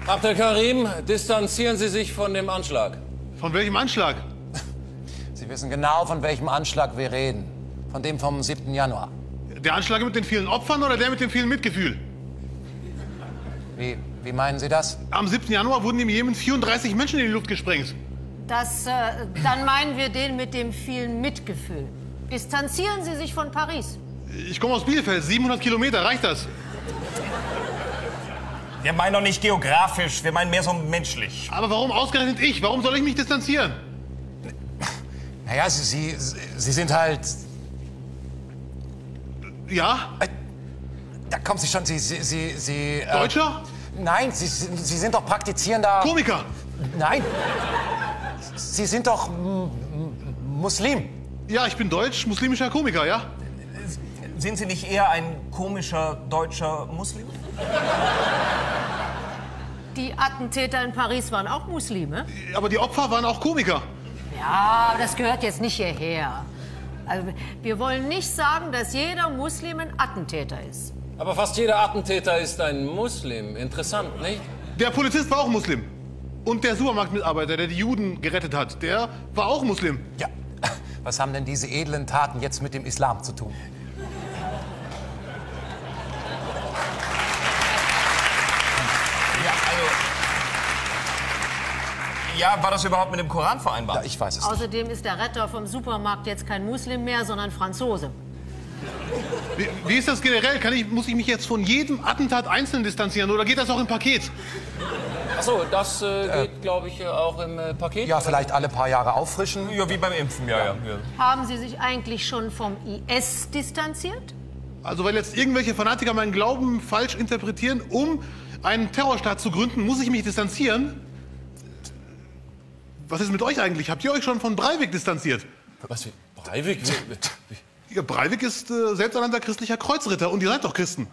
Abdel Karim, distanzieren Sie sich von dem Anschlag. Von welchem Anschlag? Sie wissen genau, von welchem Anschlag wir reden. Von dem vom 7. Januar. Der Anschlag mit den vielen Opfern oder der mit dem vielen Mitgefühl? Wie meinen Sie das? Am 7. Januar wurden im Jemen 34 Menschen in die Luft gesprengt. Dann meinen wir den mit dem vielen Mitgefühl. Distanzieren Sie sich von Paris. Ich komme aus Bielefeld, 700 Kilometer, reicht das? Wir meinen doch nicht geografisch, wir meinen mehr so menschlich. Aber warum ausgerechnet ich? Warum soll ich mich distanzieren? Naja, Sie sind halt... Ja? Da kommen Sie schon, Sie Deutscher? Nein, Sie sind doch praktizierender... Komiker? Nein. Sie sind doch Muslim. Ja, ich bin deutsch, muslimischer Komiker, ja? Sind Sie nicht eher ein komischer deutscher Muslim? Die Attentäter in Paris waren auch Muslime. Aber die Opfer waren auch Komiker. Ja, aber das gehört jetzt nicht hierher. Also, wir wollen nicht sagen, dass jeder Muslim ein Attentäter ist. Aber fast jeder Attentäter ist ein Muslim. Interessant, nicht? Der Polizist war auch Muslim. Und der Supermarktmitarbeiter, der die Juden gerettet hat, der war auch Muslim. Ja, was haben denn diese edlen Taten jetzt mit dem Islam zu tun? Ja, war das überhaupt mit dem Koran vereinbart? Ja, ich weiß es nicht. Außerdem ist der Retter vom Supermarkt jetzt kein Muslim mehr, sondern Franzose. Wie ist das generell? Muss ich mich jetzt von jedem Attentat einzeln distanzieren oder geht das auch im Paket? Achso, das geht, glaube ich, auch im Paket. Ja, vielleicht alle paar Jahre auffrischen. Ja, wie beim Impfen, ja. Haben Sie sich eigentlich schon vom IS distanziert? Also weil jetzt irgendwelche Fanatiker meinen Glauben falsch interpretieren, um einen Terrorstaat zu gründen, muss ich mich distanzieren? Was ist mit euch eigentlich? Habt ihr euch schon von Breivik distanziert? Was? Breivik? Ja, Breivik ist selbsternannter christlicher Kreuzritter und ihr seid doch Christen.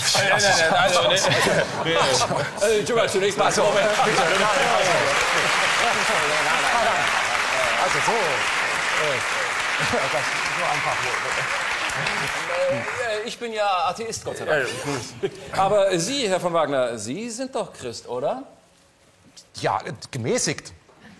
Zunächst mal. Also so. Das so einfach. Ich bin ja Atheist, Gott sei Dank. Aber Sie, Herr von Wagner, Sie sind doch Christ, oder? Ja, gemäßigt.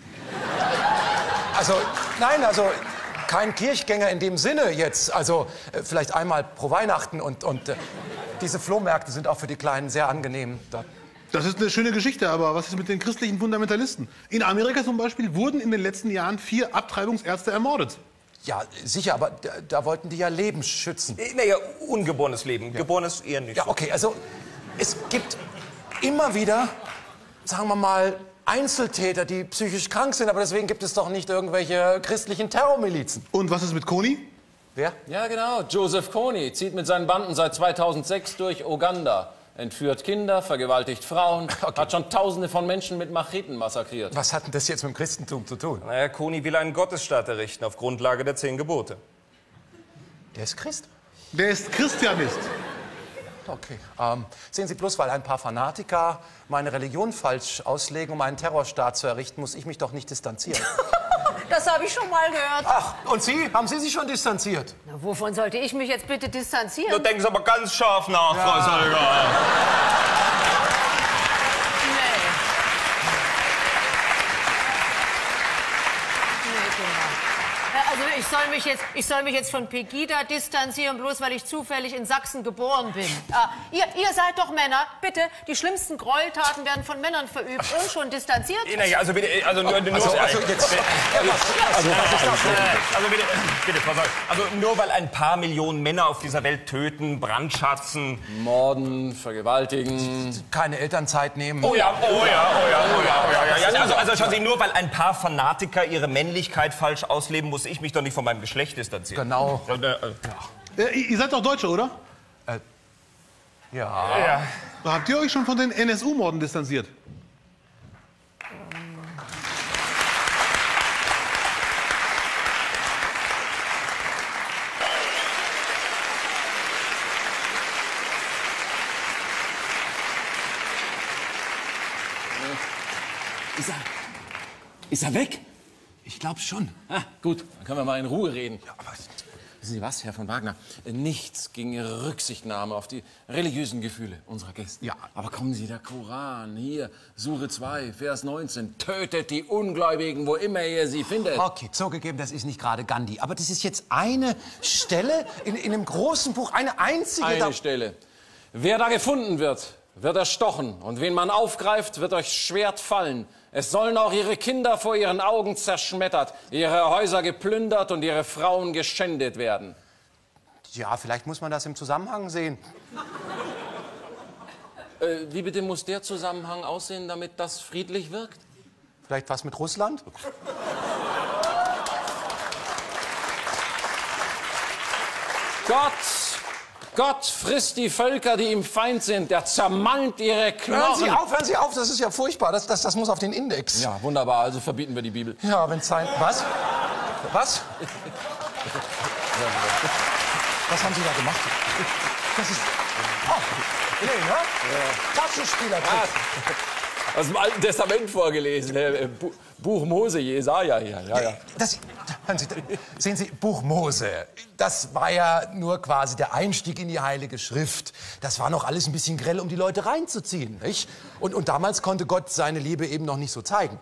Also, nein, also kein Kirchgänger in dem Sinne jetzt. Also vielleicht einmal pro Weihnachten und diese Flohmärkte sind auch für die Kleinen sehr angenehm. Das ist eine schöne Geschichte, aber was ist mit den christlichen Fundamentalisten? In Amerika zum Beispiel wurden in den letzten Jahren 4 Abtreibungsärzte ermordet. Ja, sicher, aber da wollten die ja Leben schützen. Naja, ungeborenes Leben. Ja. Geborenes eher nicht. Ja, okay, also es gibt immer wieder, sagen wir mal, Einzeltäter, die psychisch krank sind, aber deswegen gibt es doch nicht irgendwelche christlichen Terrormilizen. Und was ist mit Kony? Wer? Ja, genau. Joseph Kony zieht mit seinen Banden seit 2006 durch Uganda. Entführt Kinder, vergewaltigt Frauen, hat schon Tausende von Menschen mit Macheten massakriert. Was hat denn das jetzt mit dem Christentum zu tun? Naja, Kony will einen Gottesstaat errichten auf Grundlage der 10 Gebote. Der ist Christ? Der ist Christianist. Okay. Sehen Sie, bloß weil ein paar Fanatiker meine Religion falsch auslegen, um einen Terrorstaat zu errichten, muss ich mich doch nicht distanzieren. Das habe ich schon mal gehört. Ach, und Sie? Haben Sie sich schon distanziert? Na, wovon sollte ich mich jetzt bitte distanzieren? Da denken Sie aber ganz scharf nach, Frau Salga. Also ich soll mich jetzt von Pegida distanzieren, bloß weil ich zufällig in Sachsen geboren bin. Ihr seid doch Männer. Bitte, die schlimmsten Gräueltaten werden von Männern verübt und schon distanziert. Naja, also bitte, also nur bitte, Frau Salga, also nur weil ein paar Millionen Männer auf dieser Welt töten, brandschatzen, Morden, vergewaltigen. Keine Elternzeit nehmen. Oh ja. Also schauen Sie, nur weil ein paar Fanatiker ihre Männlichkeit falsch ausleben, muss ich mich doch nicht von meinem Geschlecht distanzieren. Genau. Ihr seid doch Deutsche, oder? Ja. Habt ihr euch schon von den NSU-Morden distanziert? Ist er weg? Ich glaube schon. Ah, gut, dann können wir mal in Ruhe reden. Ja, aber Wissen Sie was, Herr von Wagner? Nichts gegen Ihre Rücksichtnahme auf die religiösen Gefühle unserer Gäste. Ja. Aber kommen Sie, der Koran, hier, Sure 2, Vers 19. Tötet die Ungläubigen, wo immer ihr sie findet. Okay, zugegeben, das ist nicht gerade Gandhi. Aber das ist jetzt eine Stelle in einem großen Buch, eine einzige... Eine Stelle. Wer da gefunden wird, wird erstochen. Und wen man aufgreift, wird durchs Schwert fallen. Es sollen auch ihre Kinder vor ihren Augen zerschmettert, ihre Häuser geplündert und ihre Frauen geschändet werden. Ja, vielleicht muss man das im Zusammenhang sehen. Wie bitte muss der Zusammenhang aussehen, damit das friedlich wirkt? Vielleicht was mit Russland? Gott frisst die Völker, die ihm Feind sind. Der zermalmt ihre Knochen. Hören Sie auf, das ist ja furchtbar. Das muss auf den Index. Ja, wunderbar, also verbieten wir die Bibel. Ja, wenn es sein... Was? Was? Was haben Sie da gemacht? Das ist... Oh, nee, ne? Ja. Taschenspieler. Aus dem Alten Testament vorgelesen. Buch Mose, Jesaja. Ja. Hören Sie, sehen Sie, Buch Mose, das war ja nur quasi der Einstieg in die Heilige Schrift. Das war noch alles ein bisschen grell, um die Leute reinzuziehen, nicht? Und damals konnte Gott seine Liebe eben noch nicht so zeigen.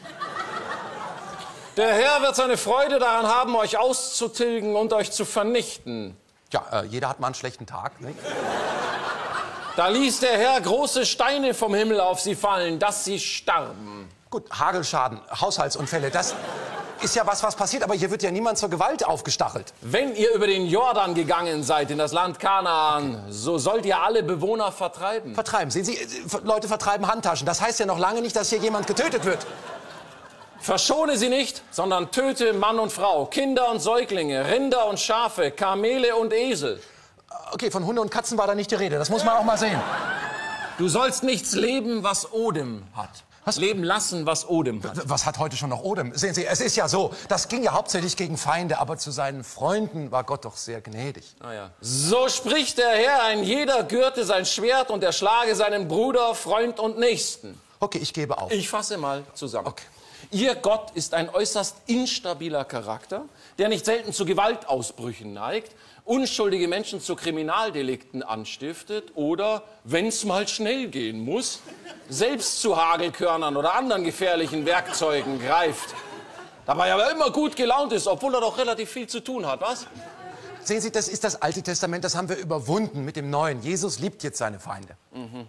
Der Herr wird seine Freude daran haben, euch auszutilgen und euch zu vernichten. Ja, jeder hat mal einen schlechten Tag, nicht? Da ließ der Herr große Steine vom Himmel auf sie fallen, dass sie starben. Gut, Hagelschaden, Haushaltsunfälle, das ist ja was passiert, aber hier wird ja niemand zur Gewalt aufgestachelt. Wenn ihr über den Jordan gegangen seid in das Land Kanaan, so sollt ihr alle Bewohner vertreiben. Vertreiben, sehen Sie, Leute vertreiben Handtaschen. Das heißt ja noch lange nicht, dass hier jemand getötet wird. Verschone sie nicht, sondern töte Mann und Frau, Kinder und Säuglinge, Rinder und Schafe, Kamele und Esel. Okay, von Hunde und Katzen war da nicht die Rede. Das muss man auch mal sehen. Du sollst nichts leben, was Odem hat. Was? Leben lassen, was Odem hat. Was hat heute schon noch Odem? Sehen Sie, es ist ja so, das ging ja hauptsächlich gegen Feinde, aber zu seinen Freunden war Gott doch sehr gnädig. Ah ja. So spricht der Herr, ein jeder gürte sein Schwert und erschlage seinen Bruder, Freund und Nächsten. Okay, ich gebe auf. Ich fasse mal zusammen. Okay. Ihr Gott ist ein äußerst instabiler Charakter, der nicht selten zu Gewaltausbrüchen neigt, unschuldige Menschen zu Kriminaldelikten anstiftet oder, wenn es mal schnell gehen muss, selbst zu Hagelkörnern oder anderen gefährlichen Werkzeugen greift. Dabei aber immer gut gelaunt ist, obwohl er doch relativ viel zu tun hat, was? Sehen Sie, das ist das Alte Testament, das haben wir überwunden mit dem Neuen. Jesus liebt jetzt seine Feinde. Mhm.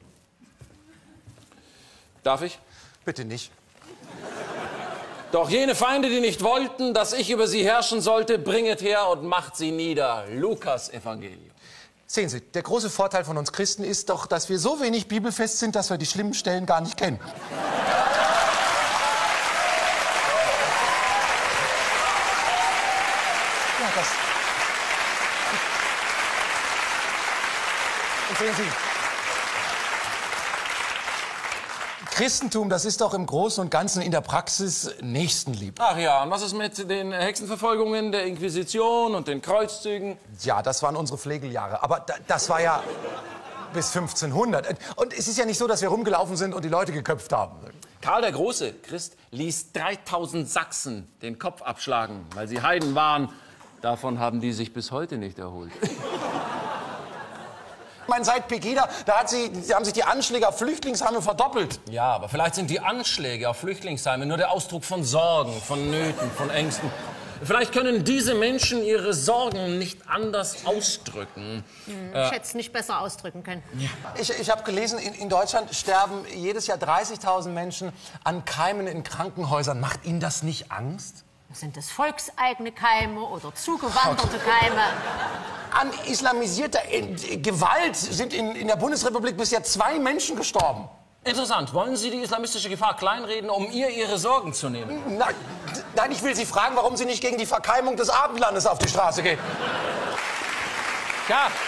Darf ich? Bitte nicht. Doch jene Feinde, die nicht wollten, dass ich über sie herrschen sollte, bringet her und macht sie nieder. Lukas Evangelium. Sehen Sie, der große Vorteil von uns Christen ist doch, dass wir so wenig bibelfest sind, dass wir die schlimmen Stellen gar nicht kennen. Ja, das... Und sehen Sie, Christentum, das ist doch im Großen und Ganzen in der Praxis Nächstenliebe. Ach ja, und was ist mit den Hexenverfolgungen, der Inquisition und den Kreuzzügen? Ja, das waren unsere Pflegeljahre. Aber das war ja bis 1500. Und es ist ja nicht so, dass wir rumgelaufen sind und die Leute geköpft haben. Karl der Große, Christ, ließ 3000 Sachsen den Kopf abschlagen, weil sie Heiden waren. Davon haben die sich bis heute nicht erholt. Ich meine, seit Pegida, da haben sich die Anschläge auf Flüchtlingsheime verdoppelt. Ja, aber vielleicht sind die Anschläge auf Flüchtlingsheime nur der Ausdruck von Sorgen, von Nöten, von Ängsten. Vielleicht können diese Menschen ihre Sorgen nicht anders ausdrücken. Ich hätte es nicht besser ausdrücken können. Ja. Ich habe gelesen, in Deutschland sterben jedes Jahr 30.000 Menschen an Keimen in Krankenhäusern. Macht Ihnen das nicht Angst? Sind es volkseigene Keime oder zugewanderte Keime? An islamisierter Gewalt sind in der Bundesrepublik bisher 2 Menschen gestorben. Interessant. Wollen Sie die islamistische Gefahr kleinreden, um ihr Ihre Sorgen zu nehmen? Nein, ich will Sie fragen, warum Sie nicht gegen die Verkeimung des Abendlandes auf die Straße gehen. Ja.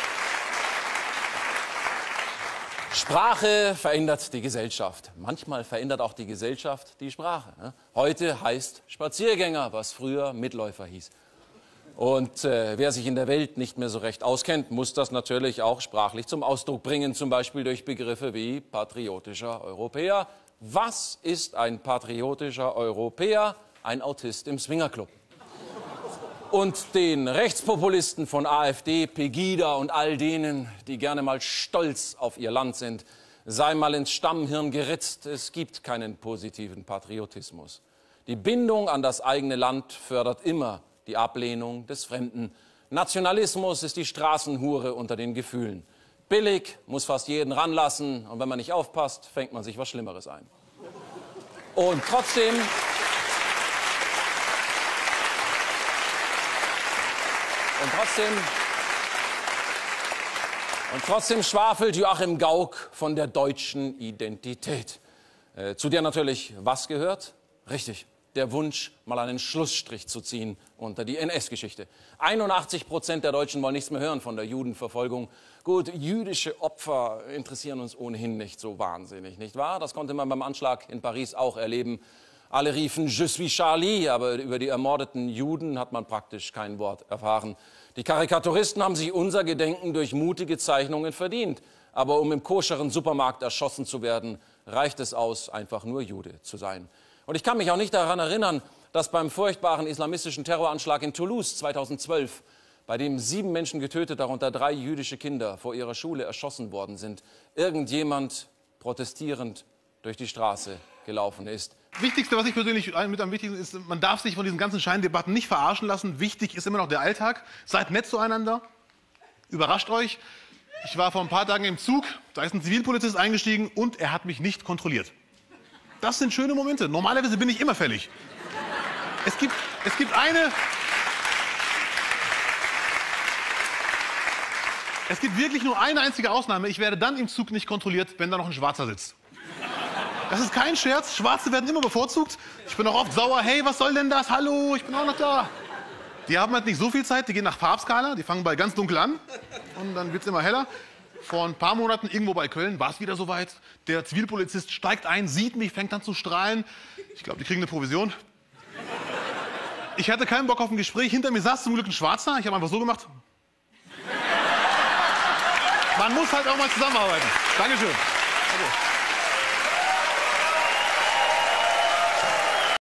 Sprache verändert die Gesellschaft. Manchmal verändert auch die Gesellschaft die Sprache. Heute heißt Spaziergänger, was früher Mitläufer hieß. Und wer sich in der Welt nicht mehr so recht auskennt, muss das natürlich auch sprachlich zum Ausdruck bringen, zum Beispiel durch Begriffe wie patriotischer Europäer. Was ist ein patriotischer Europäer? Ein Autist im Swingerclub. Und den Rechtspopulisten von AfD, Pegida und all denen, die gerne mal stolz auf ihr Land sind, sei mal ins Stammhirn geritzt, es gibt keinen positiven Patriotismus. Die Bindung an das eigene Land fördert immer die Ablehnung des Fremden. Nationalismus ist die Straßenhure unter den Gefühlen. Billig, muss fast jeden ranlassen und wenn man nicht aufpasst, fängt man sich was Schlimmeres ein. Und trotzdem schwafelt Joachim Gauck von der deutschen Identität. Zu der natürlich was gehört? Richtig, der Wunsch, mal einen Schlussstrich zu ziehen unter die NS-Geschichte. 81% der Deutschen wollen nichts mehr hören von der Judenverfolgung. Gut, jüdische Opfer interessieren uns ohnehin nicht so wahnsinnig, nicht wahr? Das konnte man beim Anschlag in Paris auch erleben. Alle riefen Je suis Charlie, aber über die ermordeten Juden hat man praktisch kein Wort erfahren. Die Karikaturisten haben sich unser Gedenken durch mutige Zeichnungen verdient. Aber um im koscheren Supermarkt erschossen zu werden, reicht es aus, einfach nur Jude zu sein. Und ich kann mich auch nicht daran erinnern, dass beim furchtbaren islamistischen Terroranschlag in Toulouse 2012, bei dem 7 Menschen getötet, darunter 3 jüdische Kinder, vor ihrer Schule erschossen worden sind, irgendjemand protestierend durch die Straße gelaufen ist. Wichtigste, was ich persönlich mit am wichtigsten ist, man darf sich von diesen ganzen Scheindebatten nicht verarschen lassen. Wichtig ist immer noch der Alltag. Seid nett zueinander. Überrascht euch. Ich war vor ein paar Tagen im Zug, da ist ein Zivilpolizist eingestiegen und er hat mich nicht kontrolliert. Das sind schöne Momente. Normalerweise bin ich immer fällig. Es gibt wirklich nur eine einzige Ausnahme. Ich werde dann im Zug nicht kontrolliert, wenn da noch ein Schwarzer sitzt. Das ist kein Scherz. Schwarze werden immer bevorzugt. Ich bin auch oft sauer. Hey, was soll denn das? Hallo, ich bin auch noch da. Die haben halt nicht so viel Zeit. Die gehen nach Farbskala. Die fangen bei ganz dunkel an. Und dann wird es immer heller. Vor ein paar Monaten irgendwo bei Köln war es wieder soweit. Der Zivilpolizist steigt ein, sieht mich, fängt an zu strahlen. Ich glaube, die kriegen eine Provision. Ich hatte keinen Bock auf ein Gespräch. Hinter mir saß zum Glück ein Schwarzer. Ich habe einfach so gemacht. Man muss halt auch mal zusammenarbeiten. Dankeschön. Okay.